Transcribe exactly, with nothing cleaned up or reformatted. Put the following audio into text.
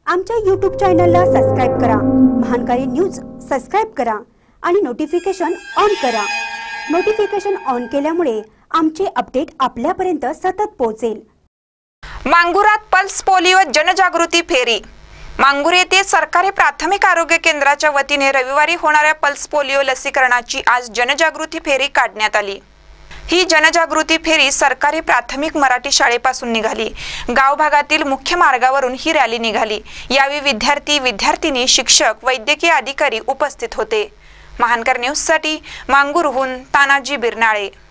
आमच्या यूट्यूब चॅनलला सबस्क्राइब करा, महानकारी न्यूज सबस्क्राइब करा आणि नोटिफिकेशन ऑन करा। नोटिफिकेशन ऑन केल्यामुळे आमचे अपडेट आपल्यापर्यंत सतत पोहोचेल। मांगुरात पल्स पोलिओ जनजागृती फेरी। मांगुर येथे सरकारी प्राथमिक आरोग्य केंद्राच्या वतीने रविवारी होणाऱ्या पल्स पोलिओ लसीकरणाची आज जनजागृती फेरी काढण्यात आली। ही जनजागृती फेरी सरकारी प्राथमिक मराठी शाळेपासून निघाली। गाव भागातील मुख्य मार्गावरून ही रॅली निघाली। यावेळी विद्यार्थी, विद्यार्थिनी, शिक्षक, वैद्यकीय अधिकारी उपस्थित होते। महानकर न्यूज साठी मांगुरहून तानाजी बिरनाळे।